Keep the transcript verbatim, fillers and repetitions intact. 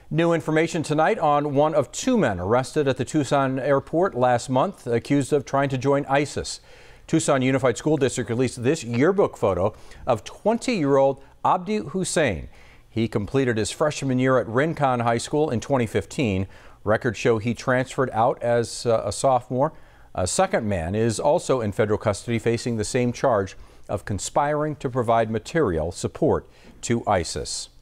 New information tonight on one of two men arrested at the Tucson airport last month, accused of trying to join ISIS. Tucson Unified School District released this yearbook photo of twenty-year-old Abdi Hussein. He completed his freshman year at Rincon High School in twenty fifteen. Records show he transferred out as uh, a sophomore. A second man is also in federal custody, facing the same charge of conspiring to provide material support to ISIS.